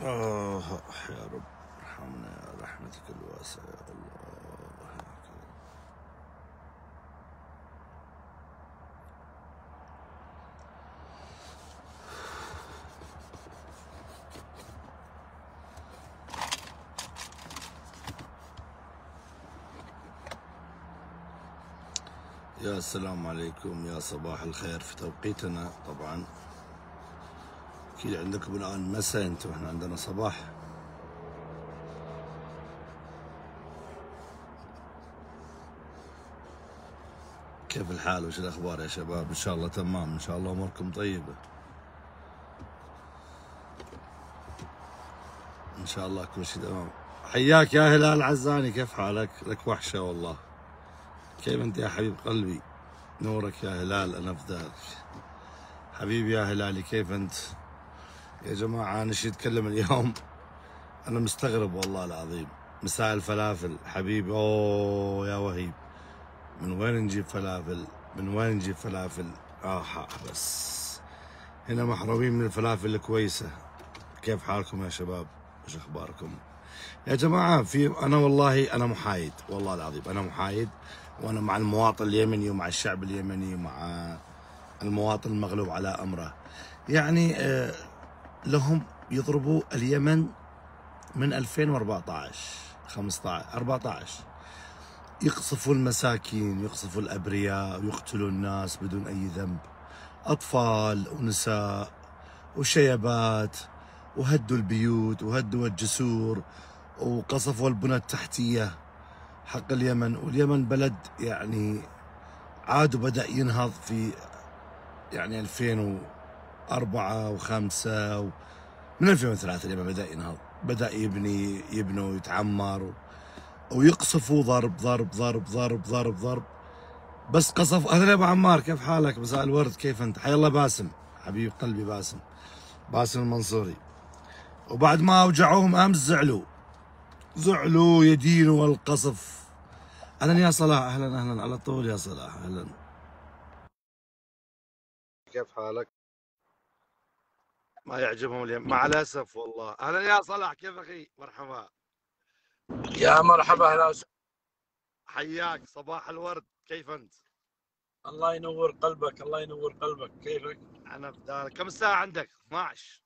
يا رب ارحمنا يا رحمتك الواسعة يا الله. يا السلام عليكم، يا صباح الخير في توقيتنا. طبعا اكيد عندكم الان مساء، انتم احنا عندنا صباح. كيف الحال وش الاخبار يا شباب؟ ان شاء الله تمام، ان شاء الله اموركم طيبه، ان شاء الله كل شيء تمام. حياك يا هلال عزاني، كيف حالك؟ لك وحشه والله. كيف انت يا حبيب قلبي؟ نورك يا هلال، انا فداك حبيبي يا هلالي. كيف انت يا جماعه؟ انا شي اتكلم اليوم، انا مستغرب والله العظيم. مساء الفلافل حبيبي. اوه يا وهيب، من وين نجيب فلافل؟ من وين نجيب فلافل؟ بس هنا محرومين من الفلافل الكويسه. كيف حالكم يا شباب؟ وش اخباركم يا جماعه؟ انا والله انا محايد، والله العظيم انا محايد، وانا مع المواطن اليمني ومع الشعب اليمني ومع المواطن المغلوب على امره. يعني لهم يضربوا اليمن من 2014 15 14، يقصفوا المساكين، يقصفوا الابرياء، ويقتلوا الناس بدون اي ذنب، اطفال ونساء وشيبات، وهدوا البيوت وهدوا الجسور وقصفوا البنى التحتيه حق اليمن. واليمن بلد يعني عاد وبدأ ينهض في يعني 2004 و5 من 2003 اليمن بدأ ينهض، بدأ يبنوا ويتعمر، ويقصفوا ضرب ضرب ضرب ضرب ضرب ضرب. بس قصف. اهلا يا ابو عمار، كيف حالك؟ مساء الورد، كيف انت؟ حيا الله باسم حبيب قلبي، باسم المنصوري. وبعد ما اوجعوهم امس زعلوا يدينوا القصف. اهلا يا صلاح، اهلا على طول يا صلاح، اهلا. كيف حالك؟ ما يعجبهم اليوم مع الاسف والله. اهلا يا صلاح، كيف اخي؟ مرحبا يا مرحبا، اهلا وسهلا. حياك، صباح الورد، كيف انت؟ الله ينور قلبك، الله ينور قلبك. كيفك؟ انا بدالك. كم الساعة عندك؟ 12.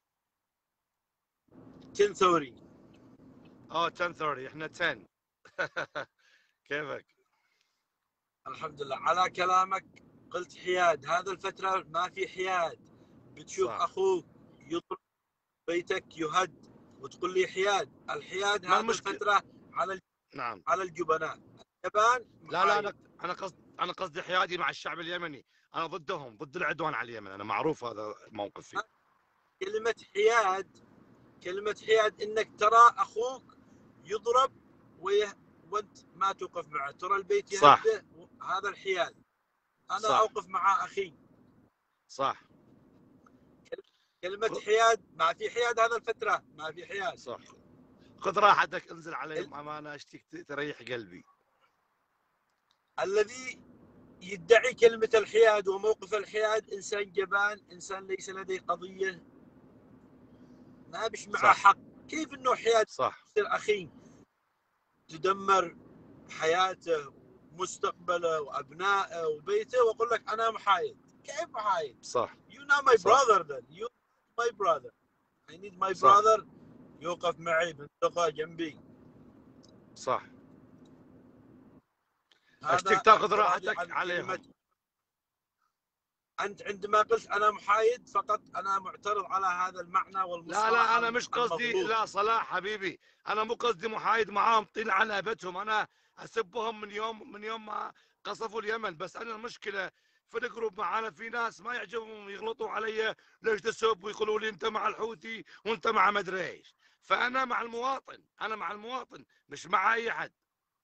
10:30. 10:30، احنا 10. كيفك؟ الحمد لله. على كلامك قلت حياد، هذا الفترة ما في حياد. بتشوف صح. اخوك يضرب بيتك يهد وتقول لي حياد. الحياد ما هذا المشكلة؟ الفترة على نعم. على الجبناء. اليابان لا محايد. انا قصدي حيادي مع الشعب اليمني. انا ضدهم، ضد العدوان على اليمن، انا معروف هذا موقفي. كلمة حياد، كلمة حياد انك ترى اخوك يضرب وانت ما توقف معه، ترى البيت صح. يهده، هذا الحياد. انا صح. اوقف مع اخي. صح. كلمة حياد، ما في حياد هذا الفترة، ما في حياد. صح. خذ راحتك، انزل عليهم امانه، اشتيك تريح قلبي. الذي يدعي كلمة الحياد وموقف الحياد إنسان جبان، إنسان ليس لديه قضية، ما بش معه صح. حق. كيف إنه حياد صح. يصير أخي تدمر حياته، مستقبله وأبنائه وبيته، وأقول لك أنا محايد؟ كيف محايد؟ صح. You not my صح. brother then. You my brother. I need my صح. brother يوقف معي بندقة جنبي. صح. اشتيك هذا تاخذ اعتراضي راحتك عن عليهم. كلمة. أنت عندما قلت أنا محايد فقط، أنا معترض على هذا المعنى والمصطلح انا مش قصدي، المغلوط. لا صلاح حبيبي، انا مو قصدي محايد معاهم، طين عن ابتهم، انا اسبهم من يوم ما قصفوا اليمن. بس انا المشكله في الجروب معانا في ناس ما يعجبهم يغلطوا علي، ليش تسب ويقولوا لي انت مع الحوثي وانت مع مدري ايش. فانا مع المواطن، انا مع المواطن مش مع اي حد.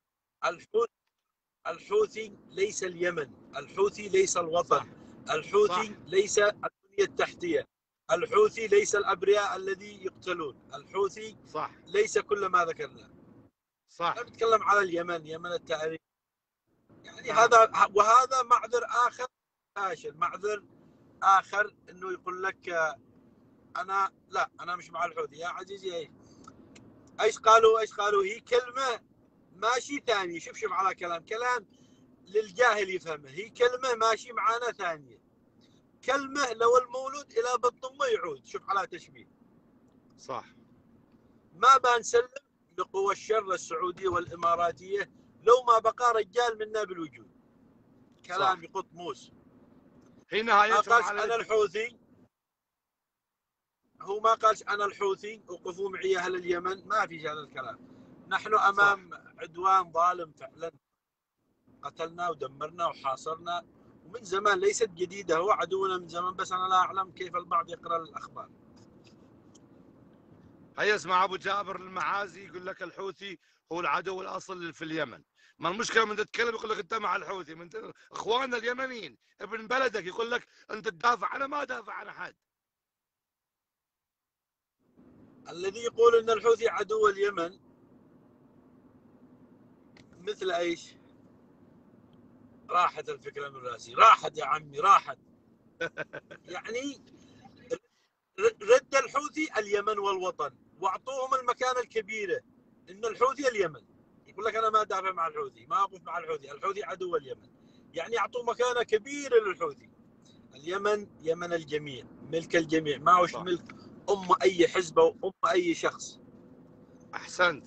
الحوثي ليس اليمن، الحوثي ليس الوطن. صح. الحوثي صح. ليس البنية التحتية. الحوثي ليس الأبرياء الذي يقتلون. الحوثي صح. ليس كل ما ذكرنا. صح. أنا بتكلم على اليمن، يمن التعريب. يعني نعم. وهذا معذر آخر فاشل، معذر آخر إنه يقول لك انا مش مع الحوثي يا عزيزي. ايش قالوا هي كلمه ماشي ثانيه. شوف على كلام للجاهل يفهمه. هي كلمه ماشي معانا ثانيه. كلمه لو المولود الى بطن امه يعود. شوف على تشبيه. صح. ما بنسلم لقوى الشر السعوديه والاماراتيه لو ما بقى رجال منا بالوجود. كلام يقط موس. هي ما نهايتهم قالش على انا الحوثي. هو ما قالش انا الحوثي وقفوا معي اهل اليمن. ما في هذا الكلام. نحن امام عدوان ظالم فعلا. قتلنا ودمرنا وحاصرنا ومن زمان. ليست جديده. هو عدونا من زمان بس انا لا اعلم كيف البعض يقرا الاخبار. هيا اسمع ابو جابر المعازي يقول لك الحوثي هو العدو الاصل في اليمن. ما المشكله من تتكلم يقول لك انت مع الحوثي. من اخواننا اليمنيين ابن بلدك يقول لك انت تدافع. انا ما ادافع عن احد. الذي يقول ان الحوثي عدو اليمن مثل ايش؟ راحت الفكره من راسي. راحت يا عمي راحت. يعني رد الحوثي اليمن والوطن واعطوهم المكانه الكبيره. ان الحوثي اليمن. يقول لك انا ما ادافع مع الحوثي. ما اقف مع الحوثي. الحوثي عدو اليمن. يعني اعطوا مكانه كبيره للحوثي. اليمن يمن الجميع. ملك الجميع. ما هوش ملك اي حزب او اي شخص. احسنت.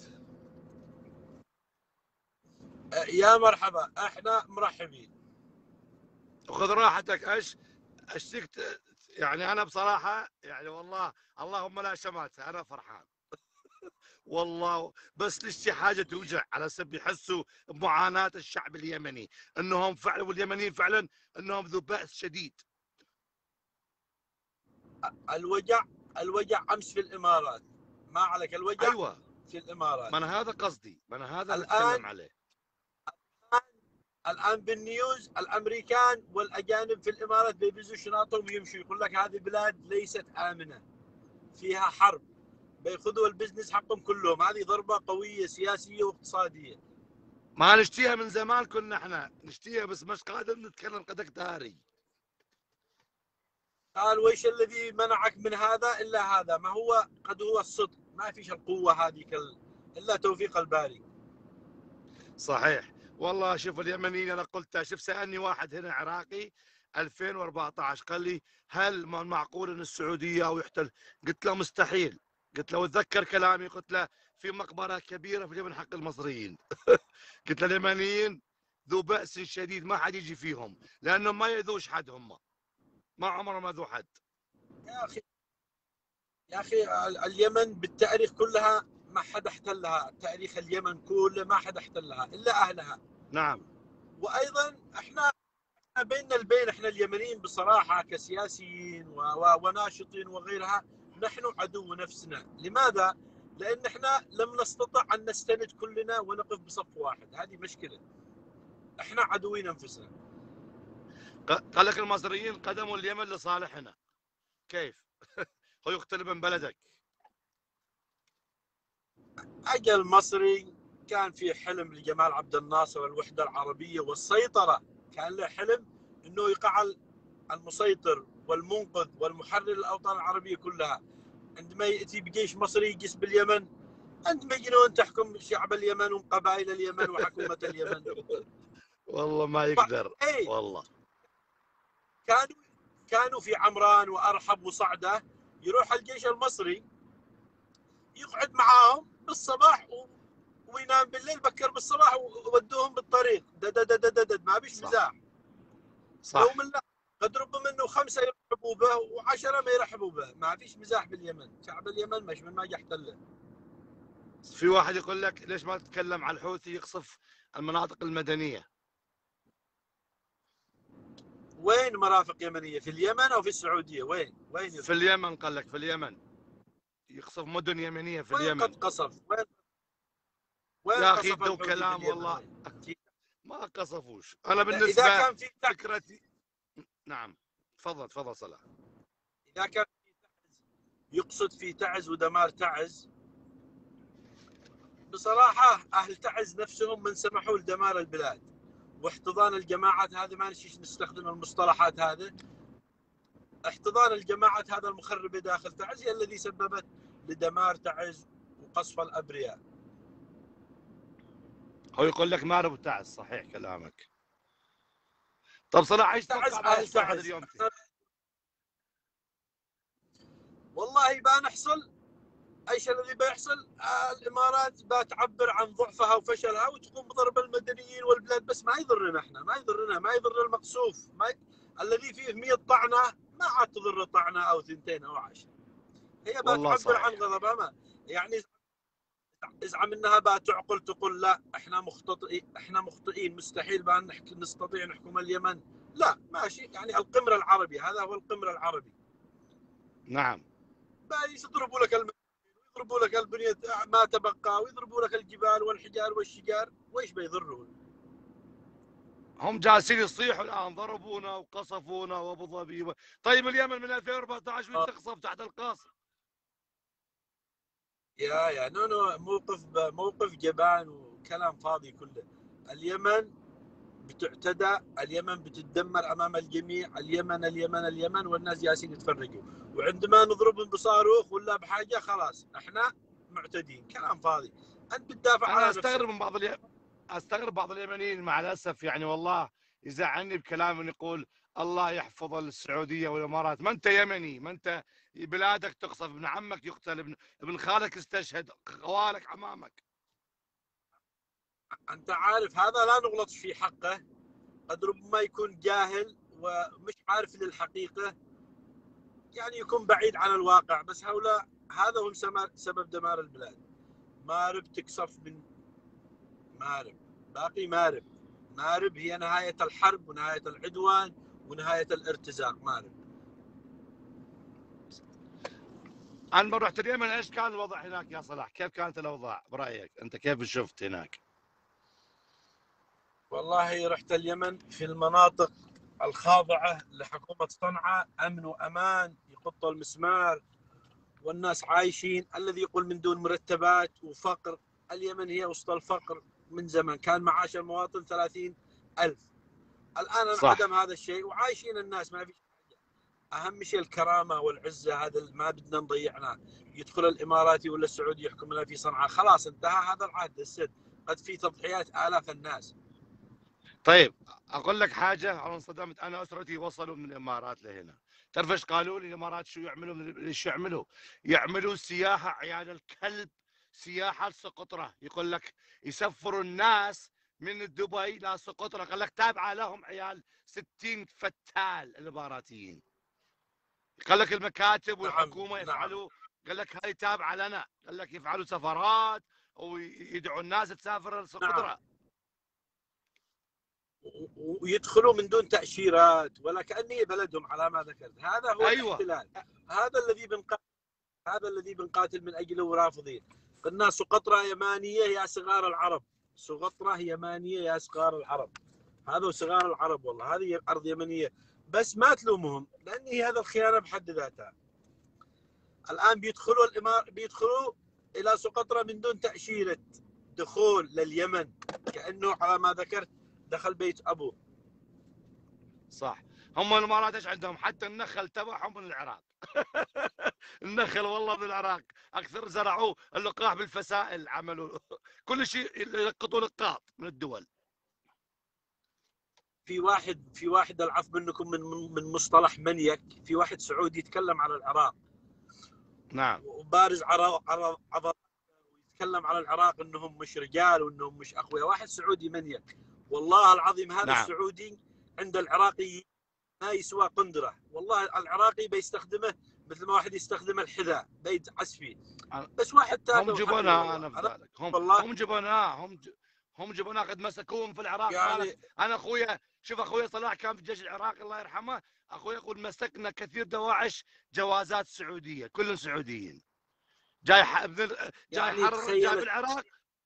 يا مرحبا. احنا مرحبين. وخذ راحتك. ايش يعني انا بصراحه يعني والله اللهم لا شماتة انا فرحان والله. بس ليش حاجه توجع على سب يحسوا بمعاناه الشعب اليمني انهم فعلا واليمنيين فعلا انهم ذو بأس شديد. الوجع امس في الامارات. ما عليك الوجع. ايوه في الامارات. ما انا هذا قصدي. ما انا هذا اللي الان اتكلم عليه. الان بالنيوز الامريكان والاجانب في الامارات بيبزوا شنطهم ويمشوا. يقول لك هذه بلاد ليست امنه. فيها حرب. بياخذوا البزنس حقهم كلهم. هذه ضربه قويه سياسيه واقتصاديه. ما نشتيها من زمان. كنا احنا نشتيها بس مش قادر نتكلم قدك تاري. قال ويش الذي منعك من هذا الا هذا. ما هو قد هو الصدق. ما فيش القوه هذه الا توفيق الباري. صحيح والله. شوف اليمنيين انا قلتها. شوف سالني واحد هنا عراقي 2014 قال لي هل من معقول ان السعوديه او يحتل؟ قلت له مستحيل. قلت له وتذكر كلامي. قلت له في مقبره كبيره في اليمن حق المصريين. قلت له اليمنيين ذو بأس شديد ما حد يجي فيهم لانهم ما يأذوش حد. هم ما عمرهم اذوا حد. يا اخي يا اخي اليمن بالتاريخ كلها ما حد احتلها. تاريخ اليمن كله ما حد احتلها الا اهلها. نعم. وايضا احنا بيننا البين. احنا اليمنيين بصراحه كسياسيين وناشطين وغيرها نحن عدو نفسنا. لماذا؟ لان احنا لم نستطع ان نستند كلنا ونقف بصف واحد. هذه مشكله. احنا عدوين انفسنا. قال لك المصريين قدموا اليمن لصالحنا. كيف؟ هو يقتل من بلدك. اجى المصري كان في حلم لجمال عبد الناصر الوحده العربيه والسيطره. كان له حلم انه يقع المسيطر والمنقذ والمحرر للاوطان العربيه كلها. عندما ياتي بجيش مصري يقيس باليمن. انت مجنون تحكم شعب اليمن وقبائل اليمن وحكومه اليمن. والله ما يقدر. ايه والله كانوا في عمران وارحب وصعده. يروح الجيش المصري يقعد معاهم بالصباح وينام بالليل. بكر بالصباح وودوهم بالطريق. دد ما بيش مزاح. صح. يوم الله قد ربما انه 5 يرحبوا به و10 ما يرحبوا به. ما فيش مزاح باليمن. شعب اليمن مش من ما جا احتله. في واحد يقول لك ليش ما تتكلم عن الحوثي يقصف المناطق المدنيه؟ وين مرافق يمنيه؟ في اليمن او في السعوديه؟ وين في اليمن. قال لك في اليمن يقصف مدن يمنيه في وين اليمن. قد قصف؟ وين يا اخي قصف دو الحوثي في كلام اليمن؟ والله. ما قصفوش. انا اذا بالنسبه كان في فكرتي. نعم تفضل صلاح. اذا كان يقصد في تعز ودمار تعز. بصراحه اهل تعز نفسهم من سمحوا لدمار البلاد واحتضان الجماعات. هذه ما نستخدم المصطلحات هذه. احتضان الجماعات هذا المخرب داخل تعز هي الذي سببت لدمار تعز وقصف الابرياء. هو يقول لك مارب وتعز، صحيح كلامك. طب صلاح ايش تعز تتوقع اهل بعد تعز اليوم؟ والله بنحصل ايش الذي بيحصل؟ الامارات بتعبر عن ضعفها وفشلها وتقوم بضرب المدنيين والبلاد، بس ما يضرنا احنا، ما يضرنا، ما يضر المقصوف، الذي فيه 100 طعنه ما عاد تضر طعنه او ثنتين او 10. هي والله بتعبر عن صحيح. غضبها، ما يعني ازعم انها بتعقل تقول لا احنا مخطئين، احنا مخطئين، مستحيل بان نستطيع نحكم اليمن. لا ماشي، يعني القمر العربي، هذا هو القمر العربي. نعم. يضربوا لك يضربوا لك البنية ما تبقى، ويضربوا لك الجبال والحجار والشجار، وايش بيضروا؟ هم جالسين يصيحوا الان، ضربونا وقصفونا وابو ظبي. طيب اليمن من 2014 وين تقصف تحت القصف؟ يا نونو، موقف جبان وكلام فاضي كله. اليمن بتعتدى، اليمن بتدمر امام الجميع، اليمن اليمن اليمن، والناس جالسين يتفرجوا، وعندما نضربهم بصاروخ ولا بحاجه خلاص احنا معتدين. كلام فاضي، انت بتدافع انا على نفسك. استغرب من استغرب بعض اليمنيين مع الاسف، يعني والله يزعلني بكلام يقول الله يحفظ السعوديه والامارات. ما انت يمني، ما انت بلادك تقصف، ابن عمك يقتل، ابن خالك استشهد، خوالك امامك. انت عارف هذا لا نغلط في حقه، قد ربما يكون جاهل ومش عارف للحقيقه، يعني يكون بعيد عن الواقع، بس هؤلاء هذا هو سبب دمار البلاد. مارب تكسف من مارب، باقي مارب. مارب هي نهاية الحرب ونهاية العدوان ونهاية الارتزاق. مارب. انا لما رحت اليمن ايش كان الوضع هناك يا صلاح؟ كيف كانت الاوضاع برايك انت؟ كيف شفت هناك؟ والله رحت اليمن في المناطق الخاضعة لحكومة صنعاء، أمن وأمان يقط المسمار، والناس عايشين، الذي يقول من دون مرتبات وفقر. اليمن هي وسط الفقر من زمان، كان معاش المواطن 30,000، الآن انعدم صح. هذا الشيء وعايشين الناس ما في. اهم شيء الكرامه والعزه، هذا ما بدنا نضيعناه. يدخل الاماراتي ولا السعودي يحكم لنا في صنعاء، خلاص انتهى هذا العهد السد، قد في تضحيات الاف الناس. طيب اقول لك حاجه، انا انصدمت، انا اسرتي وصلوا من الامارات لهنا. تعرف ايش قالوا لي الامارات شو يعملوا؟ ايش يعملوا؟ يعملوا سياحه عيال الكلب، سياحه لسقطرى. يقول لك يسفروا الناس من دبي لسقطرى، قال لك تابعه لهم عيال 60 فتال الاماراتيين. قال لك المكاتب نعم والحكومه نعم. يفعلوا، قال لك هاي تابعه لنا، قال لك يفعلوا سفرات ويدعوا الناس تسافر نعم، لسقطرى. ويدخلوا من دون تاشيرات ولا كانه بلدهم على ما ذكرت. هذا هو ايوه. الاحتلال، هذا الذي بنقاتل، هذا الذي بنقاتل من اجله ورافضين. قلنا سقطرى يمانيه يا صغار العرب، سقطرى يمانيه يا صغار العرب، هذا صغار العرب، والله هذه ارض يمنيه. بس ما تلومهم، لان هذا الخيانه بحد ذاتها. الان بيدخلوا الى سقطرى من دون تاشيره دخول لليمن، كانه على ما ذكرت دخل بيت ابوه. صح. هم الامارات ايش عندهم؟ حتى النخل تبعهم من العراق. النخل والله من العراق اكثر، زرعوه اللقاح بالفسائل، عملوا كل شيء يلقطوا لقاط من الدول. في واحد العفو منكم من مصطلح منيك، في واحد سعودي يتكلم على العراق نعم. وبارز عضلات، ويتكلم على العراق انهم مش رجال وانهم مش اقوياء. واحد سعودي منيك، والله العظيم هذا نعم. السعودي عند العراقي ما يسوى قندره، والله العراقي بيستخدمه مثل ما واحد يستخدم الحذاء بيدعس فيه. بس واحد هم تافه وحقير جبناء، والله. انا في انا ذلك، والله هم جبناء، هم جبناء، قد مسكوهم في العراق يعني بالك. انا اخويا، شوف اخويا صلاح كان في الجيش العراقي الله يرحمه، اخويا يقول مسكنا كثير دواعش جوازات سعوديه، كلهم سعوديين، جاي جاي يعني حرر جاي تخيل، بالعراق.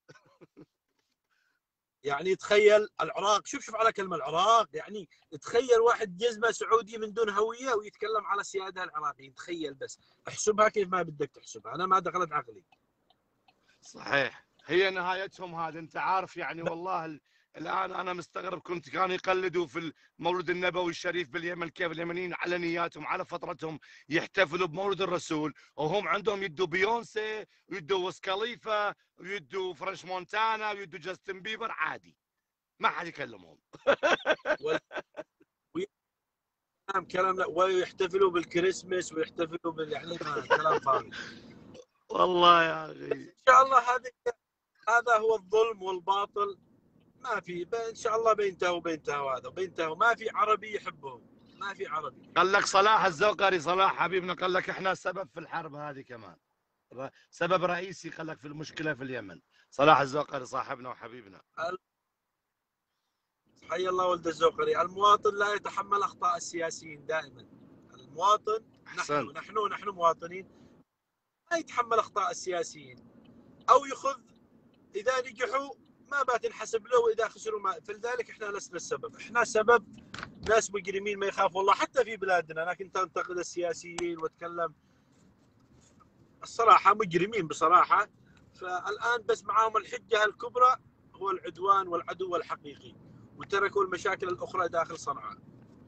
يعني تخيل العراق، شوف على كلمة العراق، يعني تخيل واحد جزمة سعودي من دون هوية ويتكلم على السيادة العراقيين. تخيل بس، احسبها كيف ما بدك تحسبها، أنا ما دخلت عقلي. صحيح، هي نهايتهم هذا، انت عارف يعني والله الان انا مستغرب، كانوا يقلدوا في المولد النبوي الشريف باليمن، كيف اليمنيين على نياتهم على فطرتهم يحتفلوا بمولد الرسول، وهم عندهم يدوا بيونسي ويدوا ويز خليفه ويدوا فرنش مونتانا ويدوا جاستن بيبر عادي، ما حد يكلمهم. كلام لا، ويحتفلوا بالكريسماس ويحتفلوا يعني كلام فاضي. والله يا اخي ان شاء الله هذا هو الظلم والباطل. ما في ان شاء الله بينتهوا هذا وبينتهوا. ما في عربي يحبهم، ما في عربي. قال لك صلاح الزوقري، صلاح حبيبنا قال لك احنا سبب في الحرب هذه كمان، سبب رئيسي قال لك في المشكله في اليمن. صلاح الزوقري صاحبنا وحبيبنا. حي الله ولد الزوقري. المواطن لا يتحمل اخطاء السياسيين دائما. المواطن نحن مواطنين ما يتحمل اخطاء السياسيين، او يخذ اذا نجحوا ما بتنحسب له، واذا خسروا ما. فلذلك احنا لسنا السبب، احنا سبب ناس مجرمين ما يخافوا الله حتى في بلادنا. لكن تنتقد السياسيين وتكلم، الصراحه مجرمين بصراحه. فالان بس معاهم الحجه الكبرى هو العدوان والعدو الحقيقي، وتركوا المشاكل الاخرى داخل صنعاء،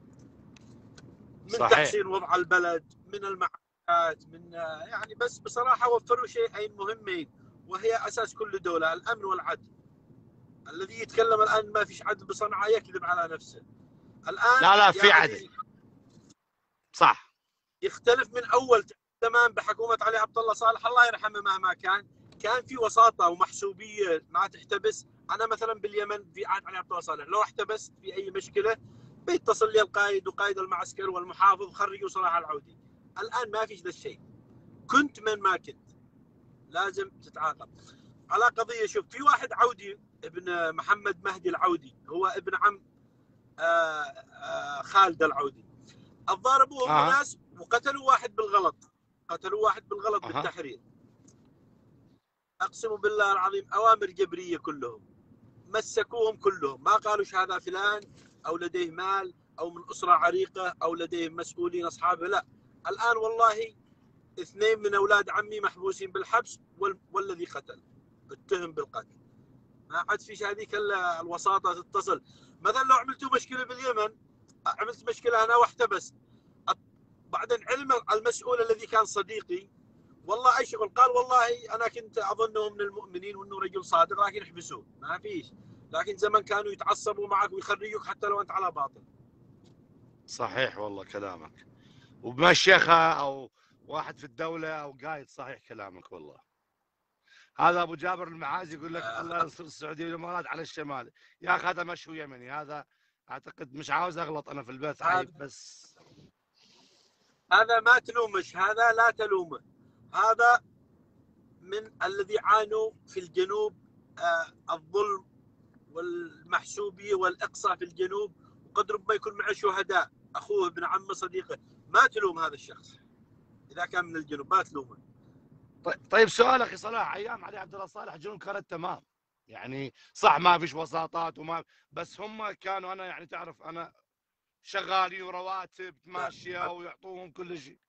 من صحيح. تحسين وضع البلد، من المعاشات، من يعني بس بصراحه وفروا شيئين مهمين وهي اساس كل دوله: الامن والعدل. الذي يتكلم الان ما فيش عدل بصنعاء يكذب على نفسه. الان لا في عدل، صح. يختلف من اول زمان بحكومه علي عبد الله صالح الله يرحمه. مهما كان في وساطه ومحسوبيه ما تحتبس. انا مثلا باليمن في عهد علي عبد الله صالح لو احتبست في اي مشكله بيتصل لي القائد وقائد المعسكر والمحافظ خرجوا صلاح العودي. الان ما فيش ذا الشيء. كنت من ما كنت لازم تتعاقب على قضيه. شوف، في واحد عودي ابن محمد مهدي العودي، هو ابن عم خالد العودي. ضاربوهم ناس وقتلوا واحد بالغلط بالتحرير. اقسم بالله العظيم اوامر جبريه كلهم. مسكوهم كلهم، ما قالوا هذا فلان او لديه مال او من اسره عريقه او لديه مسؤولين اصحابه، لا. الان والله 2 من اولاد عمي محبوسين بالحبس، والذي قتل اتهم بالقتل. ما عاد فيش هذيك الوساطه تتصل. مثلا لو عملتوا مشكله باليمن، عملت مشكله انا واحتبست، بعدين علم المسؤول الذي كان صديقي والله اي شغل، قال والله انا كنت اظنه من المؤمنين وانه رجل صادق لكن احبسوه. ما فيش. لكن زمن كانوا يتعصبوا معك ويخرجوك حتى لو انت على باطل. صحيح والله كلامك، وبمشيخه او واحد في الدوله او قايد. صحيح كلامك والله. هذا ابو جابر المعازي يقول لك الله ينصر السعوديه والامارات على الشمال. يا اخي هذا مشهو يمني، هذا اعتقد. مش عاوز اغلط انا في البث عيب، بس هذا ما تلومش، هذا لا تلومه. هذا من الذي عانوا في الجنوب الظلم والمحسوبيه والاقصاء في الجنوب، وقد ربما يكون معه شهداء، اخوه ابن عمه صديقه. ما تلوم هذا الشخص اذا كان من الجنوب، ما تلومه. طيب سؤال اخي صلاح، ايام علي عبد الله صالح الجنوب كانت تمام يعني، صح ما فيش وساطات وما، بس هم كانوا، انا يعني تعرف انا شغالين ورواتب ماشيه ويعطوهم كل شيء.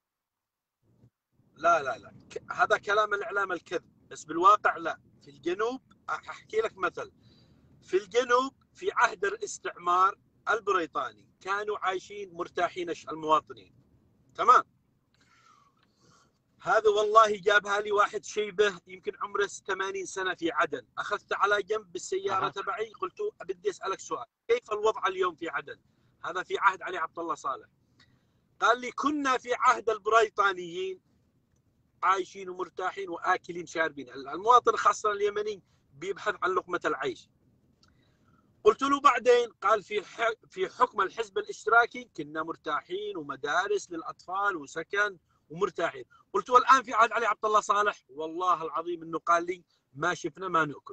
لا هذا كلام الاعلام الكذب، بس بالواقع لا. في الجنوب احكي لك مثل. في الجنوب في عهد الاستعمار البريطاني كانوا عايشين مرتاحين المواطنين، تمام. هذا والله جابها لي واحد شيبه يمكن عمره 80 سنه في عدن. اخذته على جنب بالسياره تبعي، قلت بدي اسالك سؤال: كيف الوضع اليوم في عدن؟ هذا في عهد علي عبد الله صالح. قال لي كنا في عهد البريطانيين عايشين ومرتاحين واكلين شاربين. المواطن خاصه اليمني بيبحث عن لقمه العيش. قلت له بعدين؟ قال في حكم الحزب الاشتراكي كنا مرتاحين ومدارس للاطفال وسكن ومرتاحين. قلت والان في عهد علي عبد الله صالح والله العظيم انه قال لي ما شفنا ما ناكل.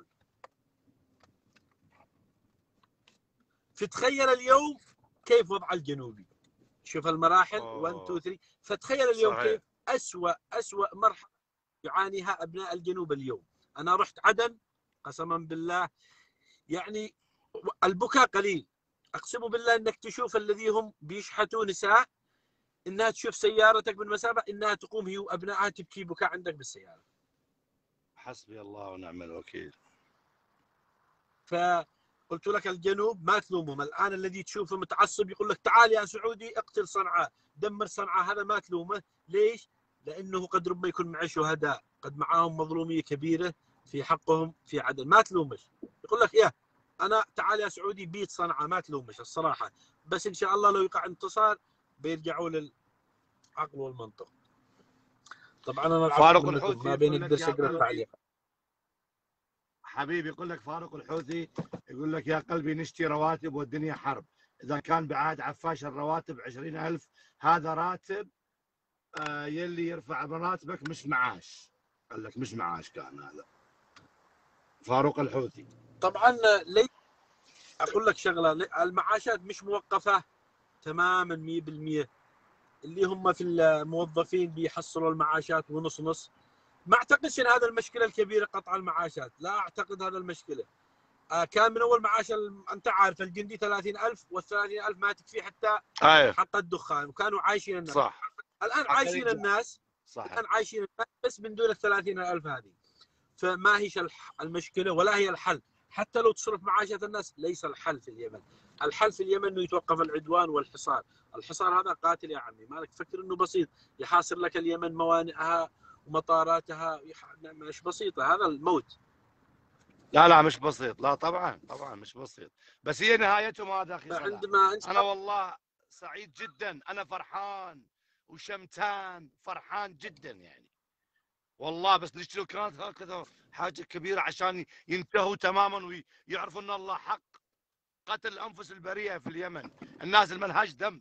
فتخيل اليوم كيف وضع الجنوبي. شوف المراحل 1 2 3. فتخيل اليوم صحيح. كيف أسوأ مرحله يعانيها ابناء الجنوب اليوم. انا رحت عدن قسما بالله يعني البكاء قليل. اقسم بالله انك تشوف الذي هم بيشحتوا نساء، انها تشوف سيارتك من مسافه انها تقوم هي وابنائها تبكي بكاء عندك بالسياره. حسبي الله ونعم الوكيل. قلت لك الجنوب ما تلومهم. الان الذي تشوفه متعصب يقول لك تعال يا سعودي اقتل صنعاء، دمر صنعاء، هذا ما تلومه. ليش؟ لانه قد ربما يكون معه شهداء، قد معاهم مظلوميه كبيره في حقهم في عدل، ما تلومش. يقول لك يا انا تعال يا سعودي بيت صنعاء، ما تلومش الصراحه. بس ان شاء الله لو يقع انتصار بيرجعوا للعقل والمنطق. طبعا انا العفو فاروق منكم، الحوثي ما بين يقول لك الدرس يا اقرا قلبي، التعليق. حبيبي يقول لك فاروق الحوثي يقول لك يا قلبي نشتي رواتب والدنيا حرب. اذا كان بعهد عفاش الرواتب 20,000، هذا راتب يلي يرفع مراتبك مش معاش. قال لك مش معاش كان هذا فاروق الحوثي. طبعا ليش اقول لك شغله، المعاشات مش موقفه تماما 100%. اللي هم في الموظفين بيحصلوا المعاشات ونص نص. ما اعتقدش ان هذا المشكله الكبيره قطع المعاشات، لا اعتقد هذا المشكله. كان من اول معاش انت عارف الجندي 30,000، وال 30,000 ما تكفي حتى ايوه حق الدخان، وكانوا عايشين الناس. صح. الان عايشين الناس، صح. الان عايشين الناس بس من دون ال 30,000 هذه. فما هيش المشكله ولا هي الحل. حتى لو تصرف معاشات الناس ليس الحل في اليمن. الحل في اليمن انه يتوقف العدوان والحصار. الحصار هذا قاتل يا عمي، مالك تفكر انه بسيط. يحاصر لك اليمن موانئها ومطاراتها، مش بسيطه، هذا الموت. لا لا مش بسيط، لا طبعا طبعا مش بسيط، بس هي نهايته ماذا اخي صلاح؟ عندما انا والله سعيد جدا، انا فرحان وشمتان، فرحان جدا يعني والله. بس ليش لو كانت هكذا حاجه كبيره عشان ينتهوا تماما ويعرفوا ان الله حق قتل الانفس البريئه في اليمن، الناس اللي ملهاش ذنب.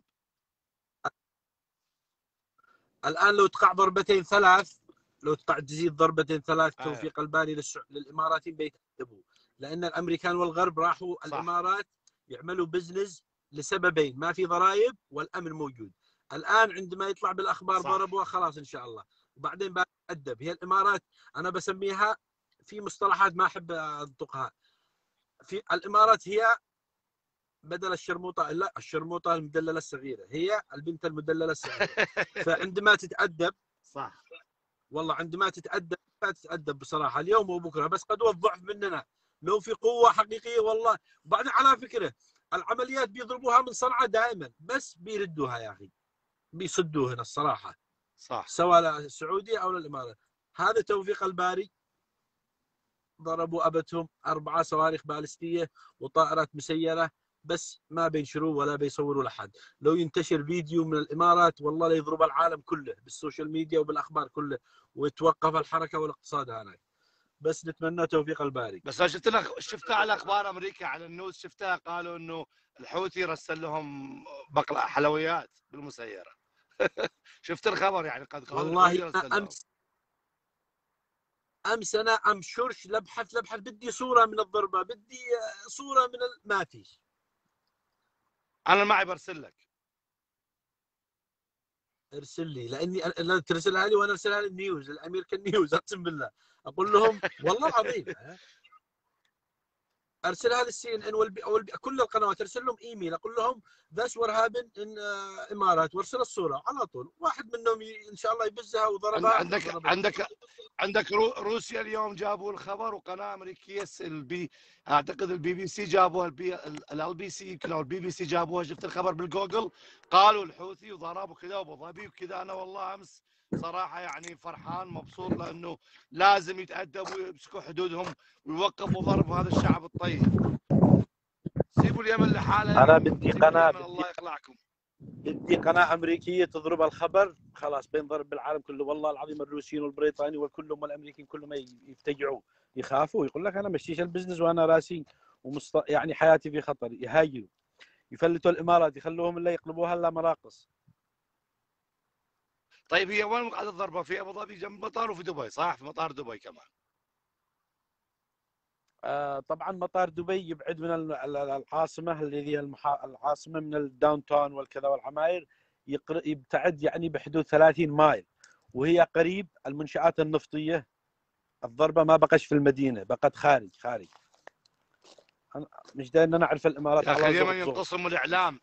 الان لو تقع ضربتين ثلاث، لو تقع تزيد ضربتين ثلاث توفيق الباري للاماراتيين بيتأدبوا. لان الامريكان والغرب راحوا صح. الامارات يعملوا بزنس لسببين، ما في ضرائب والامن موجود. الان عندما يطلع بالاخبار صح. ضربوها خلاص ان شاء الله، وبعدين بتأدب. هي الامارات انا بسميها في مصطلحات ما احب انطقها. في الامارات هي بدل الشرموطه، لا الشرموطه المدلله الصغيره، هي البنت المدلله الصغيره. فعندما تتأدب صح والله، عندما تتأدب بصراحه اليوم وبكره، بس قد الضعف مننا. لو في قوه حقيقيه والله. وبعدين على فكره العمليات بيضربوها من صنعاء دائما، بس بيردوها يا اخي، بيصدوا هنا الصراحه صح، سواء للسعوديه او للامارات. هذا توفيق الباري. ضربوا ابتهم 4 صواريخ بالستيه وطائرات مسيره، بس ما بينشروه ولا بيصوروا لحد. لو ينتشر فيديو من الامارات والله ليضرب العالم كله بالسوشيال ميديا وبالاخبار كله، ويتوقف الحركه والاقتصاد هناك. بس نتمنى توفيق الباري. بس شفتها على اخبار امريكا على النوز، شفتها قالوا انه الحوثي رسل لهم بقلا حلويات بالمسيره. شفت الخبر يعني قد والله امس انا امشرش لبحث بدي صوره من الضربه، بدي صوره من ما فيش. انا معي برسل لك، ارسل لي، لاني ترسلها لي وانا ارسلها للنيوز، الامريكان نيوز، اقسم بالله اقول لهم والله العظيم ارسلها للسي ان ان كل القنوات، ارسل لهم ايميل اقول لهم ذاتس وات هابن ان امارات، وارسل الصوره على طول. واحد منهم ان شاء الله يبزها وضربها. عندك روسيا اليوم جابوا الخبر، وقناه امريكيه اعتقد البي بي سي جابوها، ال بي سي يمكن او البي بي سي جابوها. شفت الخبر بالجوجل قالوا الحوثي وضربوا كذا وابو ظبي وكذا. انا والله امس صراحه يعني فرحان مبسوط، لانه لازم يتأدبوا ويمسكوا حدودهم ويوقفوا ضرب هذا الشعب الطيب. سيبوا اليمن لحالها. انا بدي قناه، الله يقلعكم، بدي قناه امريكيه تضرب الخبر خلاص بينضرب بالعالم كله. والله العظيم الروسيين والبريطاني والكلهم والامريكيين كلهم يفتجعوا يخافوا، يقول لك انا مشيش البزنس وانا راسي يعني حياتي في خطر، يهاجروا يفلتوا الامارات يخلوهم الا يقلبوها الا مراقص. طيب هي وين وقعت الضربه؟ في ابو ظبي جنب مطار، وفي دبي صح؟ في مطار دبي كمان. طبعا مطار دبي يبعد من العاصمه، اللي هي العاصمه من الداون تاون والكذا والعماير، يبتعد يعني بحدود 30 مايل، وهي قريب المنشآت النفطيه. الضربه ما بقش في المدينه، بقت خارج. مش داير ان نعرف الامارات يا اخي على اليمن ينقصهم الاعلام،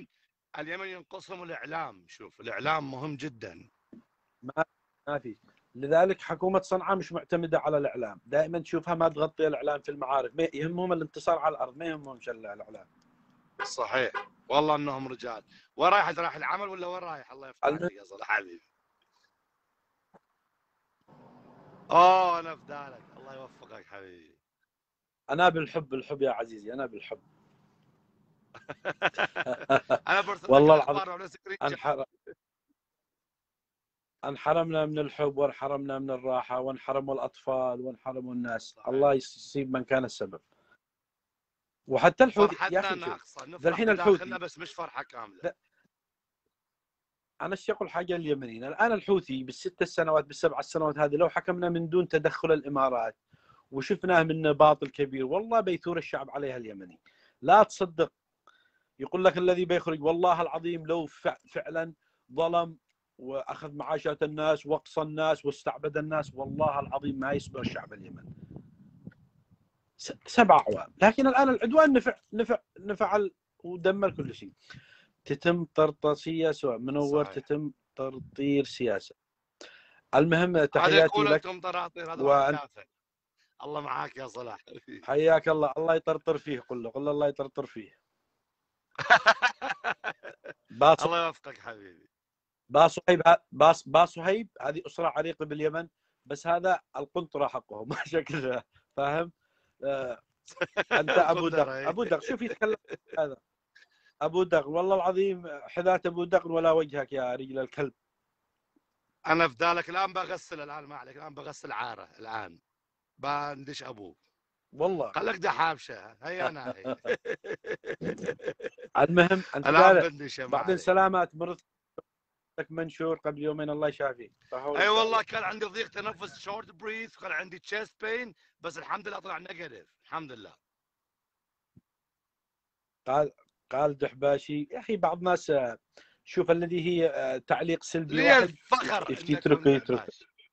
اليمن ينقصهم الاعلام. شوف الاعلام مهم جدا. ما في لذلك حكومة صنعاء مش معتمدة على الإعلام، دائما تشوفها ما تغطي الإعلام في المعارك، ما يهمهم الانتصار على الأرض، ما يهمهم الإعلام. صحيح والله انهم رجال. وين رايح؟ رايح العمل ولا وين رايح؟ الله يفتح عليك يا صلاح حبيبي. انا في دارك، الله يوفقك حبيبي. أنا بالحب يا عزيزي، أنا بالحب. انا برسل لك والله الاخبار العظيم ولا سكرين انحرمنا من الحب، وانحرمنا من الراحة، وانحرموا الأطفال، وانحرموا الناس. صحيح. الله يصيب من كان السبب. وحتى الحوثي يا فرحتنا أخي ناقصه، ذا نفرح الحين بداخلنا الحوثي، بس مش فرحه كامله. أنا ايش أقول حاجة اليمنيين الآن، الحوثي بالست سنوات بالسبع سنوات هذه لو حكمنا من دون تدخل الإمارات وشفناه منه باطل كبير، والله بيثور الشعب عليها اليمني. لا تصدق، يقول لك الذي بيخرج، والله العظيم لو فعلا ظلم واخذ معاشات الناس واقصى الناس واستعبد الناس، والله العظيم ما يصبر الشعب اليمني 7 أعوام. لكن الان العدوان نفع ودمر كل شيء. تتم طرطاسيه سواء منور، صحيح. تتم ترطير سياسه. المهم هذا تحياتي يقول لك. انتم طراطير، هذا واحد دافع. الله معاك يا صلاح. حياك الله، الله يطرطر فيه، قل له الله يطرطر فيه. الله يوفقك حبيبي. باصهيب هذه أسرة عريقة باليمن، بس هذا القنطرة حقهم ما شكل، فاهم؟ أنت أبو دغ شوف يتكلم هذا أبو دغ، والله العظيم حذاة أبو دغ ولا وجهك يا رجل الكلب. أنا في ذلك الآن بغسل، الآن ما عليك، الآن بغسل عارة، الآن بندش أبوه والله خلك دحابشة هيا أنا هي. المهم أنت الآن بندشه. بعدين سلامات، مرضك منشور قبل يومين، الله يشافيك. اي والله كان عندي ضيق تنفس، شورت بريث، وكان عندي تشيست بين، بس الحمد لله طلع نيجاتيف الحمد لله. قال دحباشي يا اخي، بعض الناس شوف الذي هي تعليق سلبي لي واحد الفخر يترك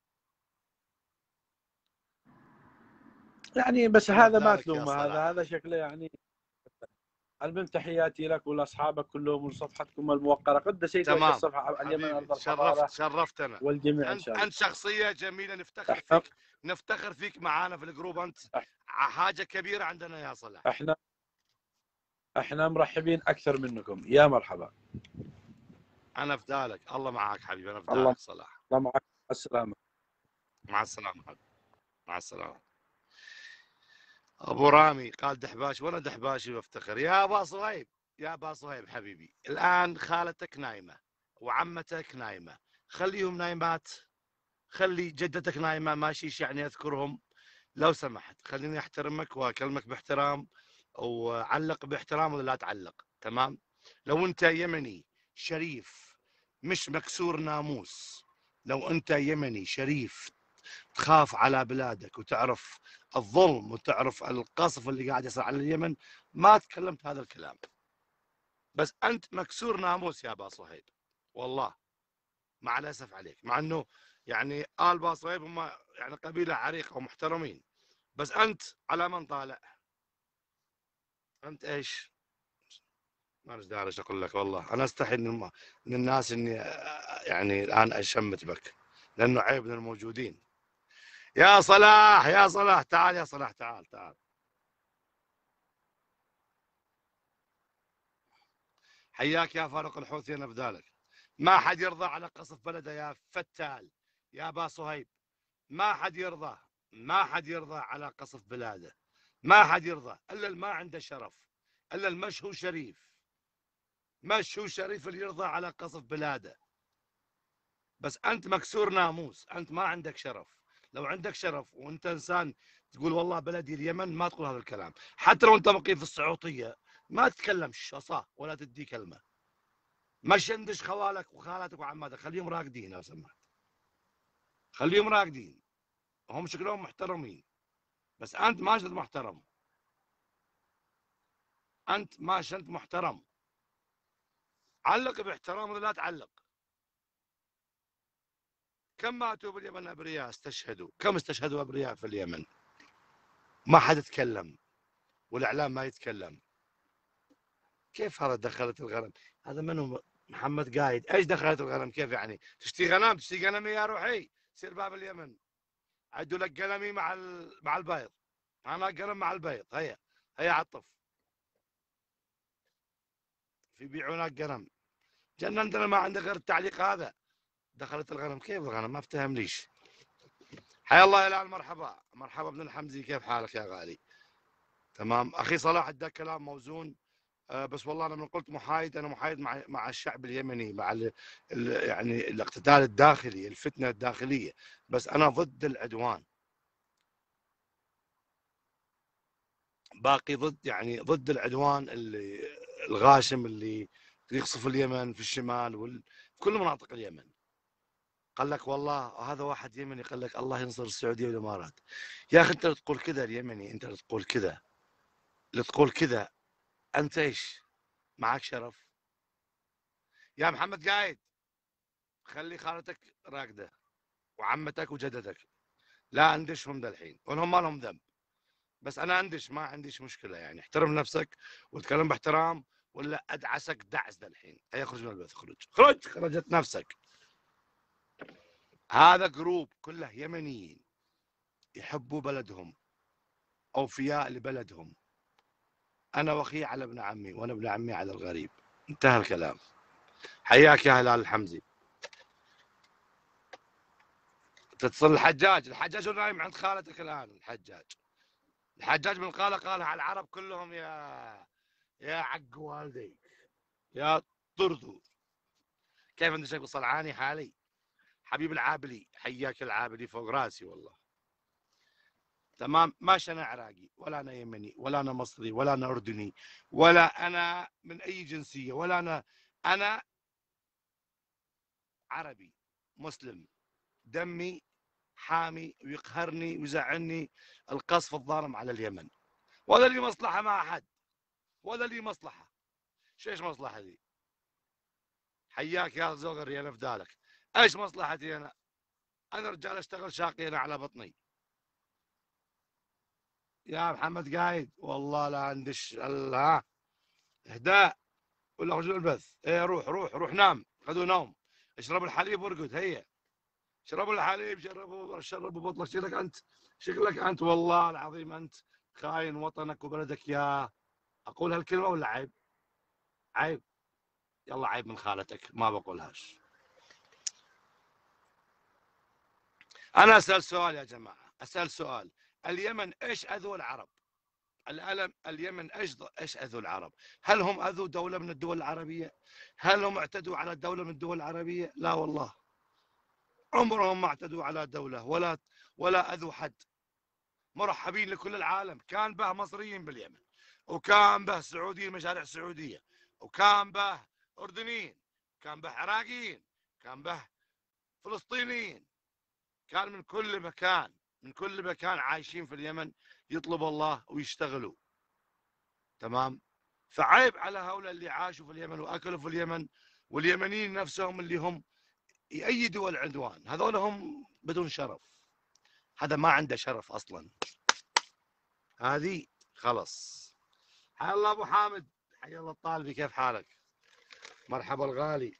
يعني، بس هذا ما تلومه، هذا شكله يعني. المهم تحياتي لك ولاصحابك كلهم ولصفحتكم الموقره، قد سيد وجه الصفحه اليمن ارض الحضاره. شرفتنا والجميع ان شاء الله. انت شخصيه جميله، نفتخر فيك، نفتخر فيك معانا في الجروب، انت حاجه كبيره عندنا يا صلاح. احنا مرحبين اكثر منكم، يا مرحبا. انا في ذلك، الله معك حبيبي، انا في ذلك صلاح. الله معك، السلامه. مع السلامه حبيبي، مع السلامه. ابو رامي قال دحباشي، وانا دحباشي وافتخر. يا ابا صهيب، يا ابا صهيب حبيبي، الان خالتك نايمه وعمتك نايمه، خليهم نايمات، خلي جدتك نايمه، ماشيش يعني اذكرهم لو سمحت، خليني احترمك واكلمك باحترام وعلق باحترام ولا لا تعلق، تمام؟ لو انت يمني شريف مش مكسور ناموس، لو انت يمني شريف تخاف على بلادك وتعرف الظلم وتعرف القصف اللي قاعد يصير على اليمن، ما تكلمت هذا الكلام. بس انت مكسور ناموس يا ابا صهيب، والله مع الاسف عليك، مع انه يعني آل با صهيب هم يعني قبيله عريقه ومحترمين، بس انت على من طالع؟ انت ايش؟ ما ايش داري ايش اقول لك، والله انا استحي من الناس اني يعني الان اشمت بك، لانه عيب من الموجودين. يا صلاح، يا صلاح تعال، يا صلاح تعال تعال. حياك يا فاروق الحوثي، انا بذلك. ما حد يرضى على قصف بلده يا فتال، يا ابا صهيب، ما حد يرضى، ما حد يرضى على قصف بلاده، ما حد يرضى الا اللي ما عنده شرف، الا المش هو شريف، مش هو شريف اللي يرضى على قصف بلاده. بس انت مكسور ناموس، انت ما عندك شرف. لو عندك شرف وانت انسان تقول والله بلدي اليمن، ما تقول هذا الكلام. حتى لو انت مقيم في السعوديه ما تتكلم شصا ولا تدي كلمه. ما شندش خوالك وخالاتك وعماتك، خليهم راقدين لو سمحت، خليهم راقدين، هم شكلهم محترمين، بس انت ما شنت محترم، انت ما شنت محترم. علق باحترام ولا لا تعلق. كم ماتوا باليمن ابرياء استشهدوا؟ كم استشهدوا ابرياء في اليمن؟ ما حد يتكلم والاعلام ما يتكلم. كيف هذا دخلت الغنم؟ هذا منو؟ محمد قايد. ايش دخلت الغنم؟ كيف يعني؟ تشتي غنم؟ تشتي غنم يا روحي؟ سير باب اليمن، عدوا لك قلمي مع البيض، انا قلم مع البيض، هيا عطف، في بيعونك قلم. جننتنا ما عندك غير التعليق هذا. دخلت الغنم، كيف الغنم؟ ما افتهم ليش. حيا الله يا هلال، مرحبا مرحبا ابن الحمزي، كيف حالك يا غالي؟ تمام اخي صلاح، اداك كلام موزون. بس والله انا من قلت محايد، انا محايد مع الشعب اليمني، مع يعني الاقتتال الداخلي، الفتنه الداخليه، بس انا ضد العدوان. باقي ضد، يعني ضد العدوان اللي الغاشم اللي يقصف اليمن في الشمال في كل مناطق اليمن. قال لك والله هذا واحد يمني قال لك الله ينصر السعوديه والامارات. يا اخي انت اللي تقول كذا اليمني، انت اللي تقول كذا، اللي تقول كذا، انت ايش معك شرف؟ يا محمد قايد، خلي خالتك راقده وعمتك وجدتك، لا اندشهم ذا الحين، وانهم ما لهم ذنب، بس انا اندش، ما عنديش مشكله يعني. احترم نفسك وتكلم باحترام، ولا ادعسك دعس ذا الحين. هيا اخرج من البث، خرجت نفسك. هذا جروب كله يمنيين يحبوا بلدهم، اوفياء لبلدهم. انا واخي على ابن عمي، وانا ابن عمي على الغريب، انتهى الكلام. حياك يا هلال الحمزي. تتصل الحجاج نايم عند خالتك الان. الحجاج من قالها على العرب كلهم يا عق والدي، يا طردو. كيف انت شايف صلعاني حالي؟ حبيب العابلي، حياك العابلي فوق راسي والله. تمام، ماشي. انا عراقي، ولا انا يمني، ولا انا مصري، ولا انا اردني، ولا انا من اي جنسيه، ولا انا عربي مسلم. دمي حامي ويقهرني ويزعلني القصف الظالم على اليمن، ولا لي مصلحه مع احد، ولا لي مصلحه. ايش مصلحتي دي؟ حياك يا زغر يا نفدالك. ايش مصلحتي انا؟ انا رجال اشتغل شاقي انا على بطني. يا محمد قايد والله لا عندش الله اهداء، ولا رجل البث. ايه روح نام، خذوا نوم، اشرب الحليب وارقد. هيا اشربوا الحليب، شربوا بطلك. شكلك انت والله العظيم انت خاين وطنك وبلدك. يا اقول هالكلمه ولا عيب؟ عيب. يلا عيب من خالتك، ما بقولهاش. انا اسال سؤال يا جماعه، اسال سؤال. اليمن ايش اذوا العرب؟ اليمن ايش اذوا العرب؟ هل هم اذوا دوله من الدول العربيه؟ هل هم اعتدوا على دوله من الدول العربيه؟ لا والله، عمرهم ما اعتدوا على دوله ولا اذوا حد. مرحبين لكل العالم. كان به مصريين باليمن، وكان به سعوديين مشاريع سعوديه، وكان به اردنيين، كان به عراقيين، كان به فلسطينيين، كان من كل مكان، من كل مكان عايشين في اليمن يطلبوا الله ويشتغلوا. تمام. فعيب على هؤلاء اللي عاشوا في اليمن واكلوا في اليمن، واليمنيين نفسهم اللي هم يأيدوا العدوان، هذول هم بدون شرف. هذا ما عنده شرف اصلا. هذه خلص. حيا الله ابو حامد، حيا الله الطالبي، كيف حالك؟ مرحبا الغالي.